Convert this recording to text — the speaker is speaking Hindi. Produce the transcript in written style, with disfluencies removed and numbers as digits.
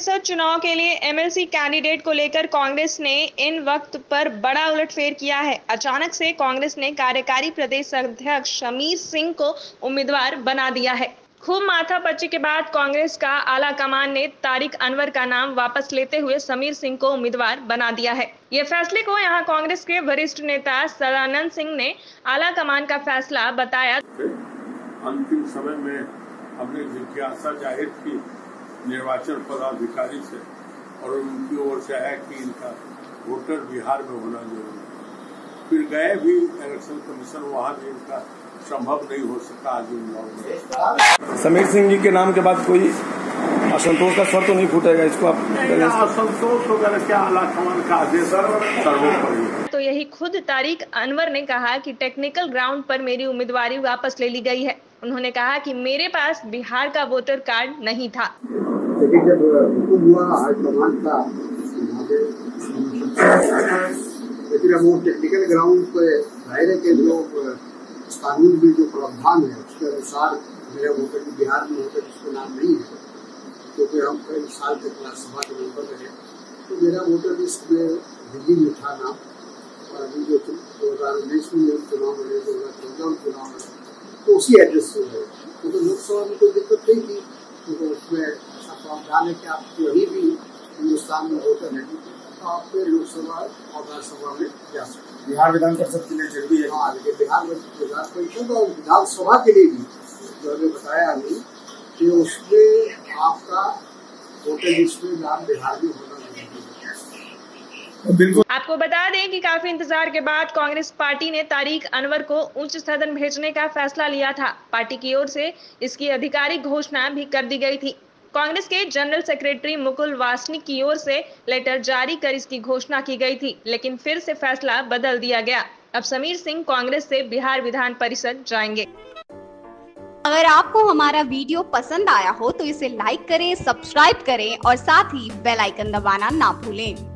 परिषद चुनाव के लिए एमएलसी कैंडिडेट को लेकर कांग्रेस ने इन वक्त पर बड़ा उलटफेर किया है। अचानक से कांग्रेस ने कार्यकारी प्रदेश अध्यक्ष समीर सिंह को उम्मीदवार बना दिया है। खूब माथापच्ची के बाद कांग्रेस का आला कमान ने तारिक अनवर का नाम वापस लेते हुए समीर सिंह को उम्मीदवार बना दिया है। ये फैसले को यहां कांग्रेस के वरिष्ठ नेता सदानंद सिंह ने आला कमान का फैसला बताया। अंतिम समय में हमने जिज्ञासा जाहिर की निर्वाचन पदाधिकारी से और उनकी ओर से है कि इनका वोटर बिहार में होना जरूरी है। फिर गए भी इलेक्शन कमीशन, वहां भी इनका संभव नहीं हो सका। आज समीर सिंह जी के नाम के बाद कोई असंतोष का स्वर तो नहीं फूटेगा? इसको आप असंतोष वगैरह क्या, आला कमान का आदेश सर्वोपरि। तो यही खुद तारिक अनवर ने कहा कि टेक्निकल ग्राउंड पर मेरी उम्मीदवारी वापस ले ली गई है। उन्होंने कहा कि मेरे पास बिहार का वोटर कार्ड नहीं था। लेकिन जब हुकुम हुआ हाईकमान का, लेकिन अब वो टेक्निकल ग्राउंड पे दायरे के जो कानून में जो प्रावधान है उसके अनुसार मेरा वोटर बिहार में वोटर जिसका नाम नहीं है, क्योंकि हम कई साल तक राज्यसभा के मेंबर रहे, तो मेरा वोटर लिस्ट में दिल्ली में था नाम। और अभी जो 2019 में चुनाव लड़े, 2014 में चुनाव लड़े, तो उसी एड्रेस से है। तो लोकसभा में कोई दिक्कत नहीं थी, क्योंकि उसमें ऐसा प्रावधान है कि आप कहीं भी हिंदुस्तान में वोटर है तो आप लोकसभा और राज्यसभा में जा सकते हैं। बिहार विधान परिषद के लिए जरूरी है। हाँ, लेकिन बिहार विधान परिषद और विधानसभा के लिए भी जो हमें बताया अभी कि उसमें आपका वोटर लिस्ट में नाम बिहार में होना बिल्कुल। आपको बता दें कि काफी इंतजार के बाद कांग्रेस पार्टी ने तारिक अनवर को उच्च सदन भेजने का फैसला लिया था। पार्टी की ओर से इसकी आधिकारिक घोषणा भी कर दी गई थी। कांग्रेस के जनरल सेक्रेटरी मुकुल वासनिक की ओर से लेटर जारी कर इसकी घोषणा की गई थी, लेकिन फिर से फैसला बदल दिया गया। अब समीर सिंह कांग्रेस से बिहार विधान परिषद जाएंगे। अगर आपको हमारा वीडियो पसंद आया हो तो इसे लाइक करें, सब्सक्राइब करें और साथ ही बेल आइकन दबाना ना भूलें।